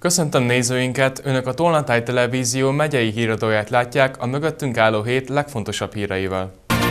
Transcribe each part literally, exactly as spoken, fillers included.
Köszöntöm nézőinket! Önök a Tolnatáj Televízió megyei híradóját látják a mögöttünk álló hét legfontosabb híreivel.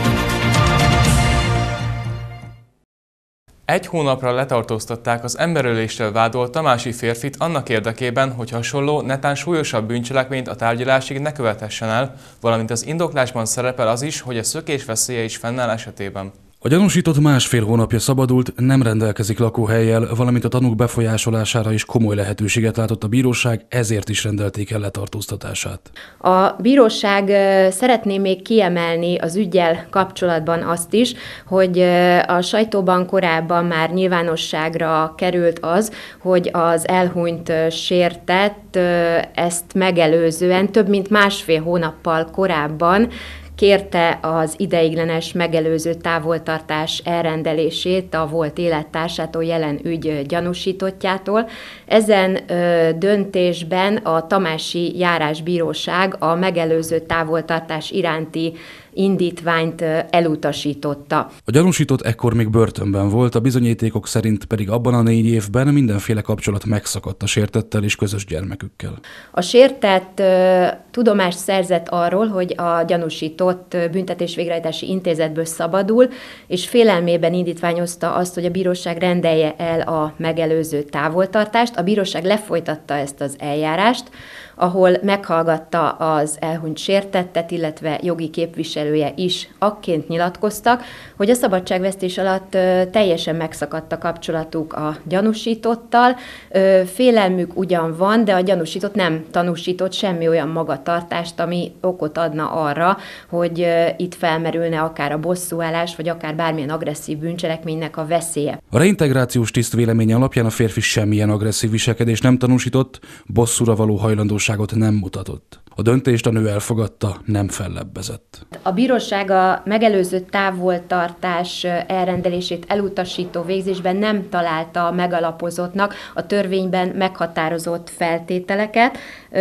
Egy hónapra letartóztatták az emberöléssel vádolt tamási férfit annak érdekében, hogy hasonló, netán súlyosabb bűncselekményt a tárgyalásig ne követhessen el, valamint az indoklásban szerepel az is, hogy a szökés veszélye is fennáll esetében. A gyanúsított másfél hónapja szabadult, nem rendelkezik lakóhellyel, valamint a tanúk befolyásolására is komoly lehetőséget látott a bíróság, ezért is rendelték el letartóztatását. A bíróság szeretné még kiemelni az üggyel kapcsolatban azt is, hogy a sajtóban korábban már nyilvánosságra került az, hogy az elhunyt sértett ezt megelőzően több mint másfél hónappal korábban kérte az ideiglenes megelőző távoltartás elrendelését a volt élettársától, jelen ügy gyanúsítottjától. Ezen ö, döntésben a tamási járásbíróság a megelőző távoltartás iránti indítványt elutasította. A gyanúsított ekkor még börtönben volt, a bizonyítékok szerint pedig abban a négy évben mindenféle kapcsolat megszakadt a sértettel és közös gyermekükkel. A sértett ö, tudomást szerzett arról, hogy a gyanúsított büntetés-végrehajtási intézetből szabadul, és félelmében indítványozta azt, hogy a bíróság rendelje el a megelőző távoltartást. A bíróság lefolytatta ezt az eljárást, ahol meghallgatta az elhunyt sértettet, illetve jogi képviselője is akként nyilatkoztak, hogy a szabadságvesztés alatt teljesen megszakadt a kapcsolatuk a gyanúsítottal. Félelmük ugyan van, de a gyanúsított nem tanúsított semmi olyan magatartást, ami okot adna arra, hogy itt felmerülne akár a bosszúállás, vagy akár bármilyen agresszív bűncselekménynek a veszélye. A reintegrációs tiszt véleménye alapján a férfi semmilyen agresszív viselkedést nem tanúsított, bosszúra való hajlandóságot nem mutatott. A döntést a nő elfogadta, nem fellebbezett. A bíróság a megelőző távoltartás elrendelését elutasító végzésben nem találta megalapozottnak a törvényben meghatározott feltételeket,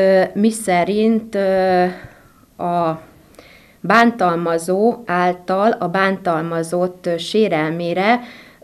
miszerint a bántalmazó által a bántalmazott sérelmére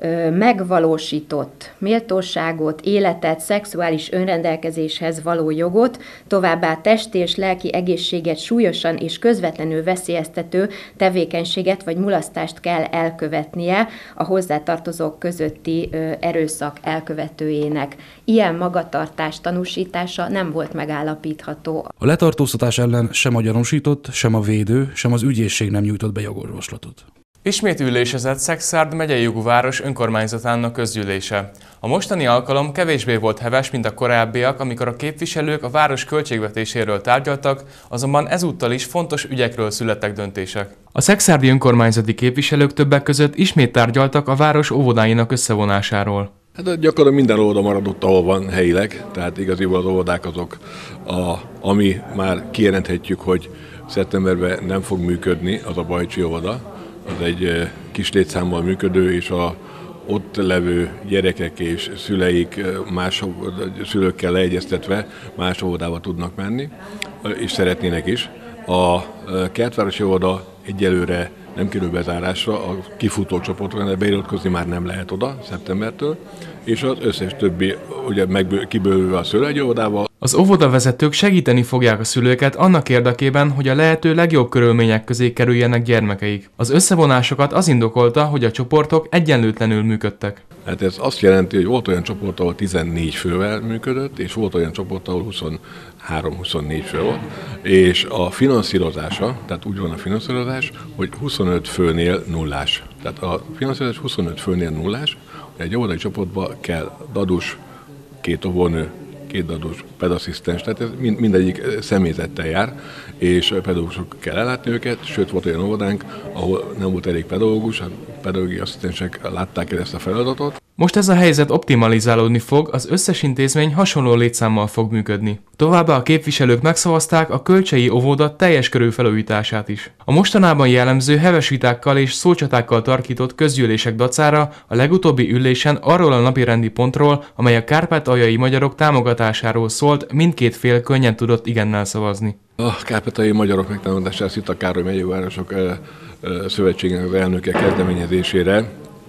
megvalósított méltóságot, életet, szexuális önrendelkezéshez való jogot, továbbá testi és lelki egészséget súlyosan és közvetlenül veszélyeztető tevékenységet vagy mulasztást kell elkövetnie a hozzátartozók közötti erőszak elkövetőjének. Ilyen magatartás tanúsítása nem volt megállapítható. A letartóztatás ellen sem a gyanúsított, sem a védő, sem az ügyészség nem nyújtott be jogorvoslatot. Ismét ülésezett Szekszárd megyei jogú város önkormányzatának közgyűlése. A mostani alkalom kevésbé volt heves, mint a korábbiak, amikor a képviselők a város költségvetéséről tárgyaltak, azonban ezúttal is fontos ügyekről születtek döntések. A szekszárdi önkormányzati képviselők többek között ismét tárgyaltak a város óvodáinak összevonásáról. Hát gyakorlatilag minden óvoda maradott, ahol van helyileg, tehát igaziból az óvodák azok, a, ami már kijelenthetjük, hogy szeptemberben nem fog működni, az a Bajcsi óvoda. Az egy kis létszámmal működő, és a ott levő gyerekek és szüleik más szülőkkel leegyeztetve más óvodába tudnak menni, és szeretnének is. A Kertvárosi óvoda egyelőre nem kerül bezárásra, a kifutó csoportra beiratkozni már nem lehet oda szeptembertől, és az összes többi, ugye meg kibővülve a szülői óvodával. Az óvodavezetők segíteni fogják a szülőket annak érdekében, hogy a lehető legjobb körülmények közé kerüljenek gyermekeik. Az összevonásokat az indokolta, hogy a csoportok egyenlőtlenül működtek. Hát ez azt jelenti, hogy volt olyan csoport, ahol tizennégy fővel működött, és volt olyan csoport, ahol huszonhárom-huszonnégy fő volt, és a finanszírozása, tehát úgy van a finanszírozás, hogy huszonöt főnél nullás. Tehát a finanszírozás huszonöt főnél nullás, egy óvodai csoportban kell dadus, két óvónő, két dadus, pedasszisztens, tehát ez mind, mindegyik személyzettel jár, és pedagógusok kell ellátni őket, sőt volt olyan óvodánk, ahol nem volt elég pedagógus, a pedagógiai asszisztensek látták el ezt a feladatot. Most ez a helyzet optimalizálódni fog, az összes intézmény hasonló létszámmal fog működni. Továbbá a képviselők megszavazták a Kölcsei óvoda teljes körű felújítását is. A mostanában jellemző heves vitákkal és szócsatákkal tarkított közgyűlések dacára a legutóbbi ülésen arról a napirendi pontról, amely a kárpátaljai magyarok támogatásáról szólt, mindkét fél könnyen tudott igennel szavazni. A kárpátaljai magyarok megtámogatására Szita Károly megyei városok szövetségének az elnöke kezdeményezésére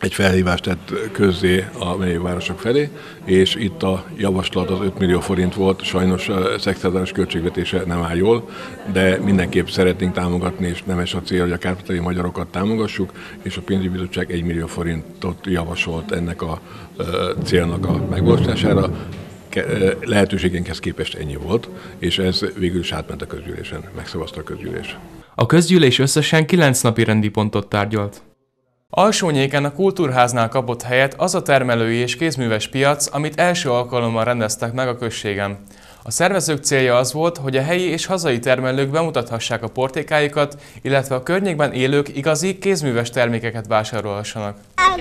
egy felhívást tett közzé a megyevárosok felé, és itt a javaslat az öt millió forint volt, sajnos a szektáros költségvetése nem áll jól, de mindenképp szeretnénk támogatni, és nemes a cél, hogy a kárpátaljai magyarokat támogassuk, és a pénzügyi bizottság egy millió forintot javasolt ennek a célnak a megvalósítására. Lehetőségenkhez képest ennyi volt, és ez végül is átment a közgyűlésen, megszavazta a közgyűlés. A közgyűlés összesen kilenc napi rendi pontot tárgyalt. Alsónyéken a Kultúrháznál kapott helyet az a termelői és kézműves piac, amit első alkalommal rendeztek meg a községen. A szervezők célja az volt, hogy a helyi és hazai termelők bemutathassák a portékáikat, illetve a környékben élők igazi kézműves termékeket vásárolhassanak.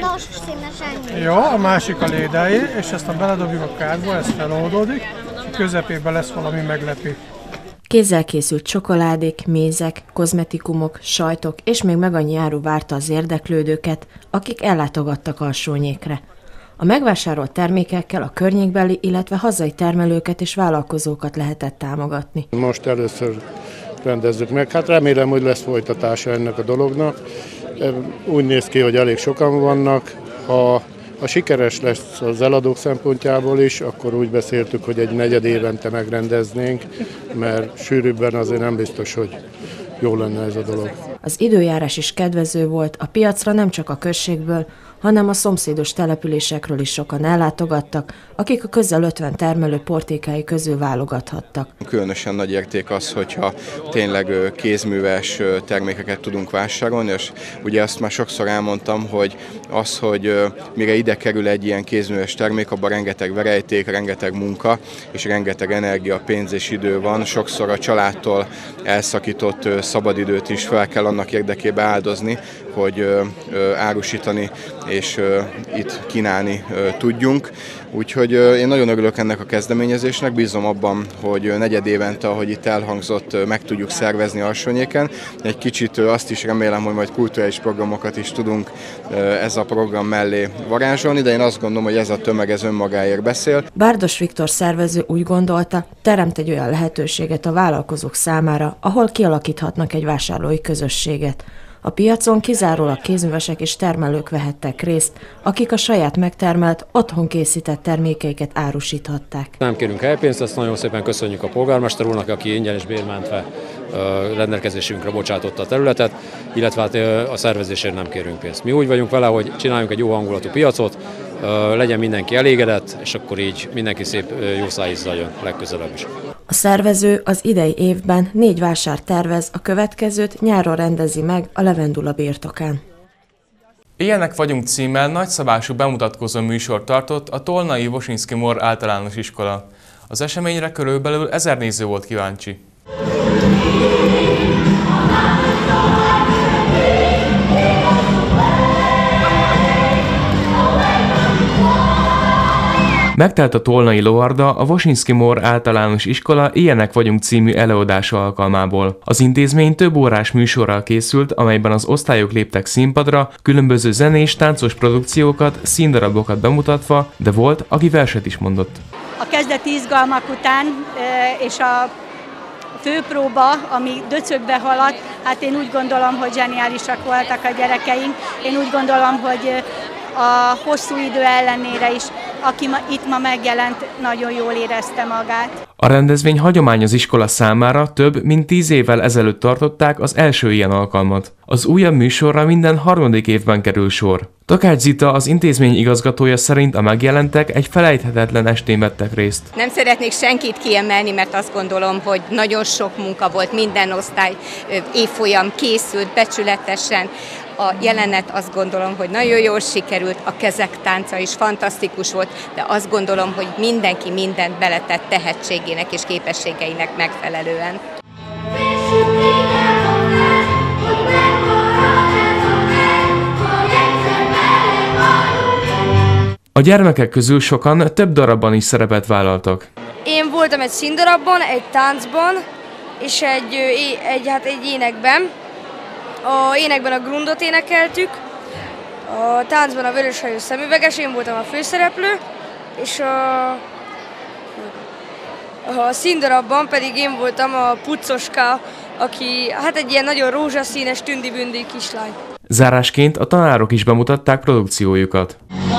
Jó, a másik a lédái, és ezt a beledobjuk a kádba, ez feloldódik, és a közepében lesz valami meglepő. Kézzel készült csokoládék, mézek, kozmetikumok, sajtok és még meg annyi áru várta az érdeklődőket, akik ellátogattak Alsónyékre. A megvásárolt termékekkel a környékbeli, illetve hazai termelőket és vállalkozókat lehetett támogatni. Most először rendezzük meg, hát remélem, hogy lesz folytatása ennek a dolognak. Úgy néz ki, hogy elég sokan vannak. Ha Ha sikeres lesz az eladók szempontjából is, akkor úgy beszéltük, hogy egy negyed évente megrendeznénk, mert sűrűbben azért nem biztos, hogy jó lenne ez a dolog. Az időjárás is kedvező volt, a piacra nem csak a községből, hanem a szomszédos településekről is sokan ellátogattak, akik a közel ötven termelő portékái közül válogathattak. Különösen nagy érték az, hogyha tényleg kézműves termékeket tudunk vásárolni, és ugye azt már sokszor elmondtam, hogy az, hogy mire ide kerül egy ilyen kézműves termék, abban rengeteg verejték, rengeteg munka és rengeteg energia, pénz és idő van. Sokszor a családtól elszakított szabadidőt is fel kell annak érdekében áldozni, hogy árusítani és itt kínálni tudjunk. Úgyhogy én nagyon örülök ennek a kezdeményezésnek, bízom abban, hogy negyed évente, ahogy itt elhangzott, meg tudjuk szervezni Alsónyéken. Egy kicsit azt is remélem, hogy majd kulturális programokat is tudunk ez a program mellé varázsolni, de én azt gondolom, hogy ez a tömeg ez önmagáért beszél. Bárdos Viktor szervező úgy gondolta, teremt egy olyan lehetőséget a vállalkozók számára, ahol kialakíthatnak egy vásárlói közösséget. A piacon kizárólag kézművesek és termelők vehettek részt, akik a saját megtermelt, otthon készített termékeiket árusíthatták. Nem kérünk helypénzt, ezt nagyon szépen köszönjük a polgármester úrnak, aki ingyen és bérmentve rendelkezésünkre bocsátotta a területet, illetve hát a szervezésért nem kérünk pénzt. Mi úgy vagyunk vele, hogy csináljunk egy jó hangulatú piacot, legyen mindenki elégedett, és akkor így mindenki szép jó szájízzel legközelebb is. A szervező az idei évben négy vásárt tervez, a következőt nyáron rendezi meg a Levendula birtokán. Ilyenek vagyunk címmel nagyszabású bemutatkozó műsort tartott a Tolnai Wosinski Mor általános iskola. Az eseményre körülbelül ezer néző volt kíváncsi. Megtelt a Tolnai Lovarda a Wosinski Mor általános iskola Ilyenek vagyunk című előadása alkalmából. Az intézmény több órás műsorral készült, amelyben az osztályok léptek színpadra, különböző zenés, táncos produkciókat, színdarabokat bemutatva, de volt, aki verset is mondott. A kezdeti izgalmak után és a főpróba, ami döcögbe haladt, hát én úgy gondolom, hogy zseniálisak voltak a gyerekeink. Én úgy gondolom, hogy a hosszú idő ellenére is, aki ma, itt ma megjelent, nagyon jól érezte magát. A rendezvény hagyomány az iskola számára, több mint tíz évvel ezelőtt tartották az első ilyen alkalmat. Az újabb műsorra minden harmadik évben kerül sor. Takács Zita, az intézmény igazgatója szerint a megjelentek egy felejthetetlen estén vettek részt. Nem szeretnék senkit kiemelni, mert azt gondolom, hogy nagyon sok munka volt, minden osztály évfolyam készült becsületesen. A jelenet azt gondolom, hogy nagyon jól sikerült, a kezek tánca is fantasztikus volt, de azt gondolom, hogy mindenki mindent beletett tehetségének és képességeinek megfelelően. A gyermekek közül sokan több darabban is szerepet vállaltak. Én voltam egy színdarabban, egy táncban, és egy, egy, hát egy énekben. A énekben a Grundot énekeltük, a táncban a Vöröshajú Szemüveges, én voltam a főszereplő, és a, a színdarabban pedig én voltam a Puccoska, aki hát egy ilyen nagyon rózsaszínes, tündi-bündi kislány. Zárásként a tanárok is bemutatták produkciójukat.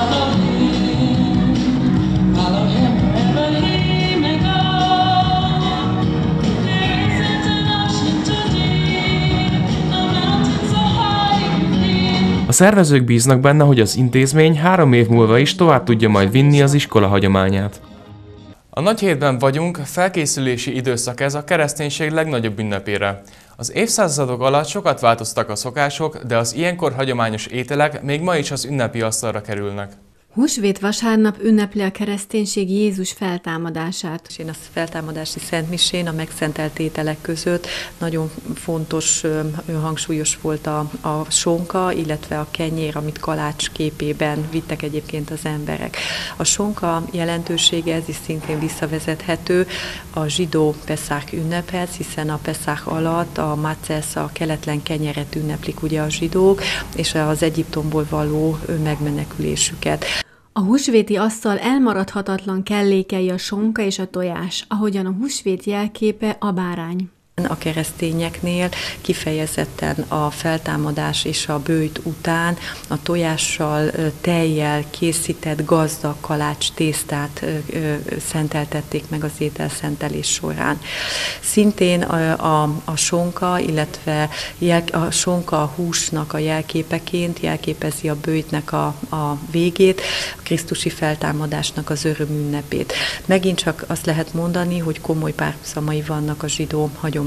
A szervezők bíznak benne, hogy az intézmény három év múlva is tovább tudja majd vinni az iskola hagyományát. A nagy hétben vagyunk, felkészülési időszak ez a kereszténység legnagyobb ünnepére. Az évszázadok alatt sokat változtak a szokások, de az ilyenkor hagyományos ételek még ma is az ünnepi asztalra kerülnek. Húsvét vasárnap ünnepli a kereszténység Jézus feltámadását. Én a feltámadási szentmisén a megszentelt ételek között nagyon fontos, hangsúlyos volt a, a sonka, illetve a kenyér, amit kalács képében vittek egyébként az emberek. A sonka jelentősége, ez is szintén visszavezethető a zsidó Peszach ünnephez, hiszen a Peszach alatt a macesz, a keletlen kenyeret ünneplik ugye a zsidók, és az Egyiptomból való megmenekülésüket. A húsvéti asztal elmaradhatatlan kellékei a sonka és a tojás, ahogyan a húsvét jelképe a bárány. A keresztényeknél kifejezetten a feltámadás és a böjt után a tojással, tejjel készített gazdag kalács tésztát szenteltették meg az ételszentelés során. Szintén a, a, a sonka, illetve jel, a sonka a húsnak a jelképeként jelképezi a böjtnek a, a végét, a krisztusi feltámadásnak az örömünnepét. Megint csak azt lehet mondani, hogy komoly párhuzamai vannak a zsidó hagyományok.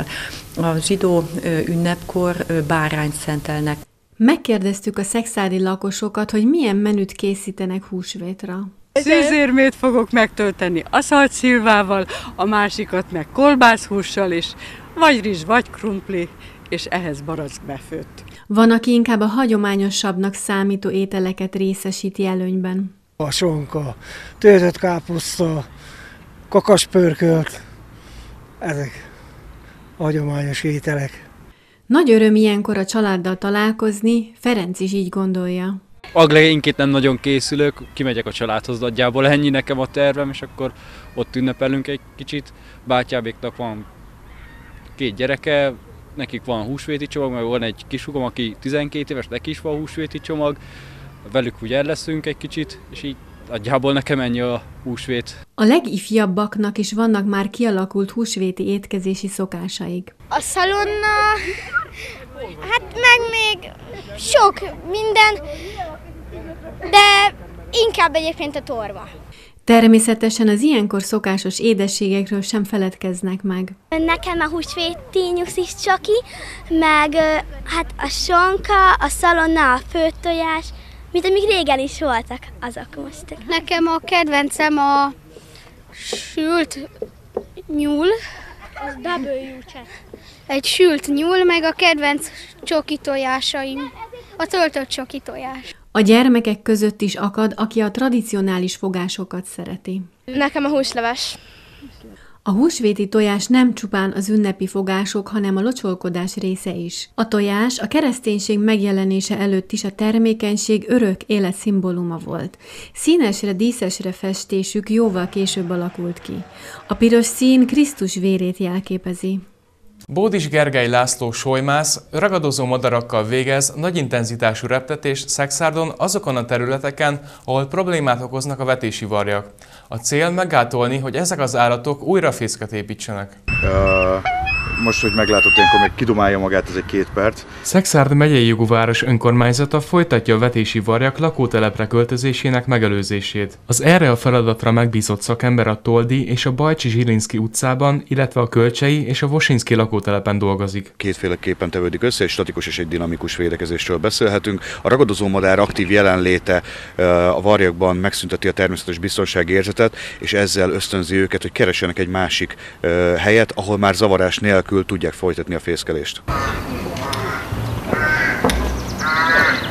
A zsidó ünnepkor bárányt szentelnek. Megkérdeztük a szexádi lakosokat, hogy milyen menüt készítenek húsvétra. Szűzérmét fogok megtölteni aszalt szilvával, a másikat meg kolbászhússal, és vagy rizs, vagy krumpli, és ehhez barack befőtt. Van, aki inkább a hagyományosabbnak számító ételeket részesíti előnyben. A sonka, töltött káposzta, kakaspörkölt, ezek hagyományos ételek. Nagy öröm ilyenkor a családdal találkozni, Ferenc is így gondolja. Aglegényként nem nagyon készülök, kimegyek a családhoz, nagyjából ennyi nekem a tervem, és akkor ott ünnepelünk egy kicsit. Bátyábéknak van két gyereke, nekik van húsvéti csomag, meg van egy kishúgom, aki tizenkét éves, neki is van húsvéti csomag, velük úgy el leszünk egy kicsit, és így nagyjából nekem ennyi a húsvét. A legifjabbaknak is vannak már kialakult húsvéti étkezési szokásaik. A szalonna, hát meg még sok minden, de inkább egyébként a torva. Természetesen az ilyenkor szokásos édességekről sem feledkeznek meg. Nekem a húsvéti nyuszis csoki, meg hát a sonka, a szalonna, a főtt tojás, mint amik régen is voltak, azok most. Nekem a kedvencem a sült nyúl. Az double jucset. Egy sült nyúl, meg a kedvenc csoki tojásaim. A töltött csoki tojás. A gyermekek között is akad, aki a tradicionális fogásokat szereti. Nekem a húsleves. A húsvéti tojás nem csupán az ünnepi fogások, hanem a locsolkodás része is. A tojás a kereszténység megjelenése előtt is a termékenység örök élet szimbóluma volt. Színesre, díszesre festésük jóval később alakult ki. A piros szín Krisztus vérét jelképezi. Bódis Gergely László solymász ragadozó madarakkal végez nagy intenzitású reptetést Szexárdon azokon a területeken, ahol problémát okoznak a vetési varjak. A cél meggátolni, hogy ezek az állatok újra fészket építsenek. Uh, most, hogy meglátott, ilyenkor még kidumálja magát, ez egy két perc. Szexárd megyei jogú város önkormányzata folytatja a vetési varjak lakótelepre költözésének megelőzését. Az erre a feladatra megbízott szakember a Toldi és a Bajcsi-Zsilinszky utcában, illetve a Kölcsei és a Vosinszky lakótelepen dolgozik. Kétféleképpen tevődik össze, egy statikus és egy dinamikus védekezésről beszélhetünk. A ragadozó madár aktív jelenléte a varjakban megszünteti a természetes biztonsági érzetet, és ezzel ösztönzi őket, hogy keressenek egy másik helyet, ahol már zavarás nélkül tudják folytatni a fészkelést.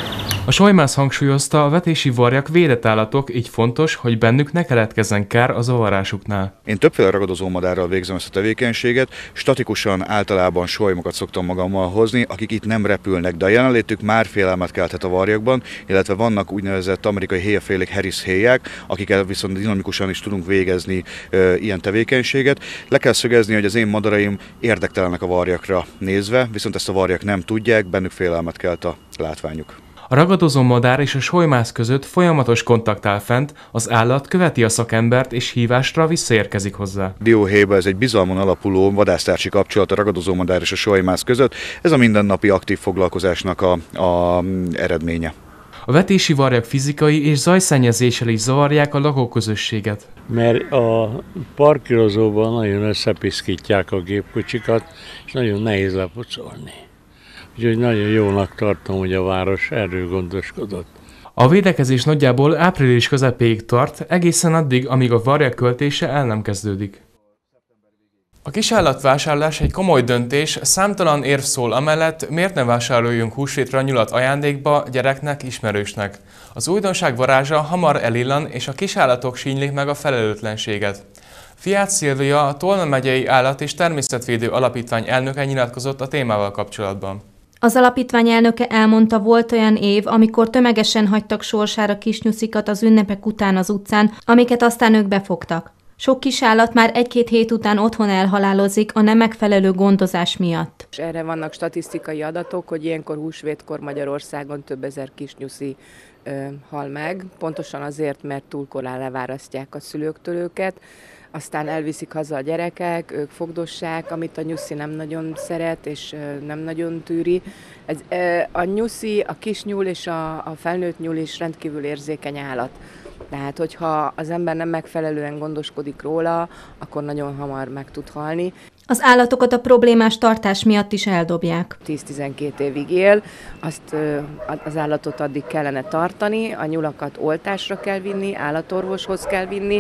A Solymász hangsúlyozta, a vetési varjak védett állatok, így fontos, hogy bennük ne keletkezzen kár a zavarásuknál. Én többféle ragadozó madárral végzem ezt a tevékenységet, statikusan általában solymokat szoktam magammal hozni, akik itt nem repülnek, de a jelenlétük már félelmet kelthet a varjakban, illetve vannak úgynevezett amerikai héjafélék, Harris héják, akikkel viszont dinamikusan is tudunk végezni e, ilyen tevékenységet. Le kell szögezni, hogy az én madaraim érdektelenek a varjakra nézve, viszont ezt a varjak nem tudják, bennük félelmet kelt a látványuk. A ragadozó madár és a solymász között folyamatos kontakt áll fent, az állat követi a szakembert és hívásra visszaérkezik hozzá. Dióhéjban ez egy bizalmon alapuló vadásztársi kapcsolat a ragadozó madár és a solymász között, ez a mindennapi aktív foglalkozásnak a, a eredménye. A vetési varjak fizikai és zajszennyezéssel is zavarják a lakóközösséget. Mert a parkírozóban nagyon összepiszkítják a gépkocsikat, és nagyon nehéz lepucolni. Úgyhogy nagyon jónak tartom, hogy a város erről gondoskodott. A védekezés nagyjából április közepéig tart, egészen addig, amíg a varjak költése el nem kezdődik. A kisállatvásárlás egy komoly döntés, számtalan érv szól amellett, miért ne vásároljunk húsvétra nyulat ajándékba gyereknek, ismerősnek. Az újdonság varázsa hamar elillan, és a kisállatok sínylik meg a felelőtlenséget. Fiát Szilvia, a Tolna megyei Állat- és Természetvédő Alapítvány elnöke nyilatkozott a témával kapcsolatban. Az alapítvány elnöke elmondta, volt olyan év, amikor tömegesen hagytak sorsára kisnyuszikat az ünnepek után az utcán, amiket aztán ők befogtak. Sok kisállat már egy-két hét után otthon elhalálozik a nem megfelelő gondozás miatt. És erre vannak statisztikai adatok, hogy ilyenkor húsvétkor Magyarországon több ezer kisnyuszi ö, hal meg, pontosan azért, mert túl korán levárasztják a szülőktől őket, aztán elviszik haza a gyerekek, ők fogdossák, amit a nyuszi nem nagyon szeret és nem nagyon tűri. Ez, a nyuszi, a kisnyúl és a, a felnőtt nyúl is rendkívül érzékeny állat. Tehát, hogyha az ember nem megfelelően gondoskodik róla, akkor nagyon hamar meg tud halni. Az állatokat a problémás tartás miatt is eldobják. tíz-tizenkét évig él, azt az állatot addig kellene tartani, a nyulakat oltásra kell vinni, állatorvoshoz kell vinni,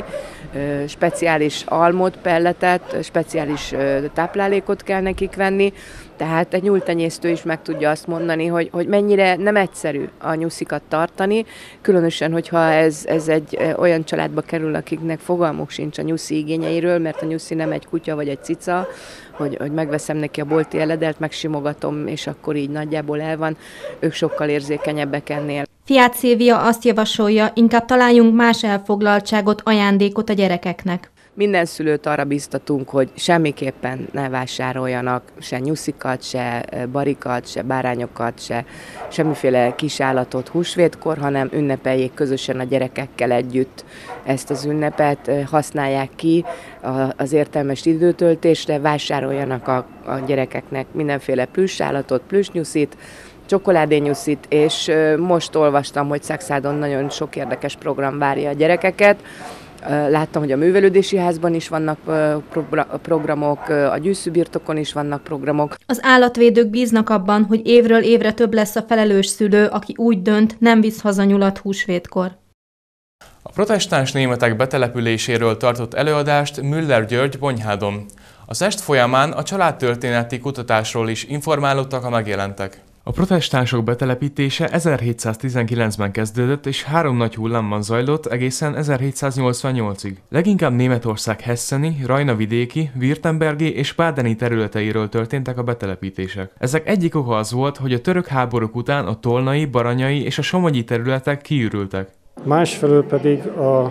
speciális almot, pelletet, speciális táplálékot kell nekik venni, tehát egy nyúltenyésztő is meg tudja azt mondani, hogy, hogy mennyire nem egyszerű a nyuszikat tartani, különösen, hogyha ez, ez egy olyan családba kerül, akiknek fogalmuk sincs a nyuszi igényeiről, mert a nyuszi nem egy kutya vagy egy cica, hogy, hogy megveszem neki a bolti eledelt, megsimogatom, és akkor így nagyjából el van, ők sokkal érzékenyebbek ennél. Fiát Szilvia azt javasolja, inkább találjunk más elfoglaltságot, ajándékot a gyerekeknek. Minden szülőt arra biztatunk, hogy semmiképpen ne vásároljanak se nyuszikat, se barikat, se bárányokat, se semmiféle kisállatot húsvétkor, hanem ünnepeljék közösen a gyerekekkel együtt ezt az ünnepet, használják ki az értelmes időtöltésre, vásároljanak a, a gyerekeknek mindenféle plüssállatot, plüsnyuszit, csokoládényuszit, és most olvastam, hogy Szakszádon nagyon sok érdekes program várja a gyerekeket. Láttam, hogy a művelődési házban is vannak programok, a gyűszűbirtokon is vannak programok. Az állatvédők bíznak abban, hogy évről évre több lesz a felelős szülő, aki úgy dönt, nem visz haza nyulat húsvétkor. A protestáns németek betelepüléséről tartott előadást Müller György Bonyhádon. Az est folyamán a családtörténeti kutatásról is informálódtak a megjelentek. A protestánsok betelepítése ezerhétszáztizenkilencben kezdődött és három nagy hullámban zajlott egészen ezerhétszáznyolcvannyolcig. Leginkább Németország hesseni, rajnavidéki, württembergi és bádeni területeiről történtek a betelepítések. Ezek egyik oka az volt, hogy a török háborúk után a tolnai, baranyai és a somogyi területek kiürültek. Másfelől pedig a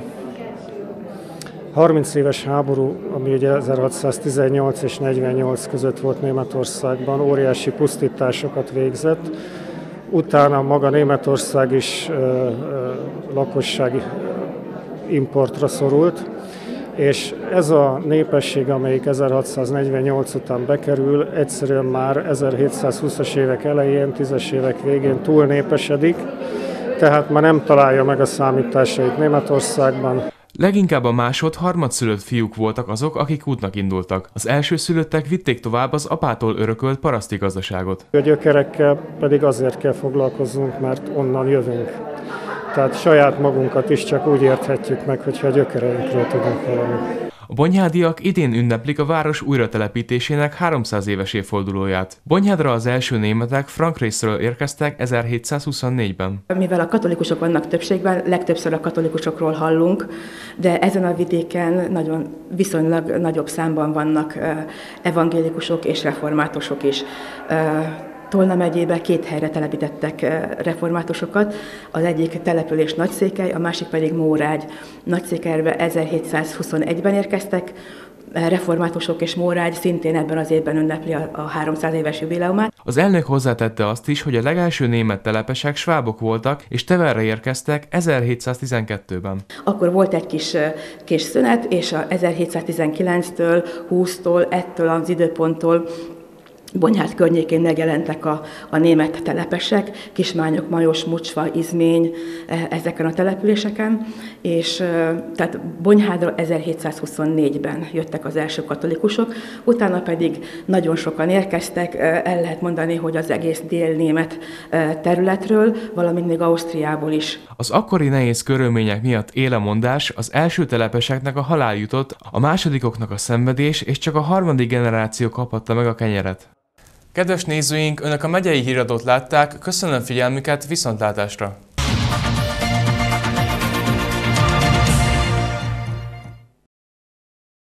harminc éves háború, ami ugye ezerhatszáztizennyolc és negyvennyolc között volt Németországban, óriási pusztításokat végzett. Utána maga Németország is ö, ö, lakossági importra szorult, és ez a népesség, amelyik ezerhatszáznegyvennyolc után bekerül, egyszerűen már ezerhétszázhúszas évek elején, tízes évek végén túlnépesedik, tehát már nem találja meg a számításait Németországban. Leginkább a másod-harmadszülött fiúk voltak azok, akik útnak indultak. Az elsőszülöttek vitték tovább az apától örökölt paraszti gazdaságot. A gyökerekkel pedig azért kell foglalkoznunk, mert onnan jövünk. Tehát saját magunkat is csak úgy érthetjük meg, hogyha a gyökereinkről tudunk valamit. A A bonyhádiak idén ünneplik a város újratelepítésének háromszáz éves évfordulóját. Bonyhádra az első németek Frankrészről érkeztek ezerhétszázhuszonnégyben. Mivel a katolikusok vannak többségben, legtöbbször a katolikusokról hallunk, de ezen a vidéken nagyon viszonylag nagyobb számban vannak evangélikusok és reformátusok is. Tolna megyébe két helyre telepítettek reformátusokat, az egyik település Nagyszékely, a másik pedig Mórágy. Nagyszékelybe ezerhétszázhuszonegyben érkeztek, reformátusok és Mórágy szintén ebben az évben ünnepli a háromszáz éves jubileumát. Az elnök hozzátette azt is, hogy a legelső német telepesek svábok voltak, és Teverre érkeztek ezerhétszáztizenkettőben. Akkor volt egy kis, kis szünet, és a ezerhétszáztizenkilenctől, húsztól, ettől az időponttól Bonyhád környékén megjelentek a, a német telepesek, Kismányok, Majos, Mucsva, Izmény, ezeken a településeken, és tehát Bonyhádra ezerhétszázhuszonnégyben jöttek az első katolikusok, utána pedig nagyon sokan érkeztek, el lehet mondani, hogy az egész délnémet területről, valamint még Ausztriából is. Az akkori nehéz körülmények miatt élemondás, az első telepeseknek a halál jutott, a másodikoknak a szenvedés, és csak a harmadik generáció kaphatta meg a kenyeret. Kedves nézőink, Önök a megyei híradót látták, köszönöm figyelmüket, viszontlátásra!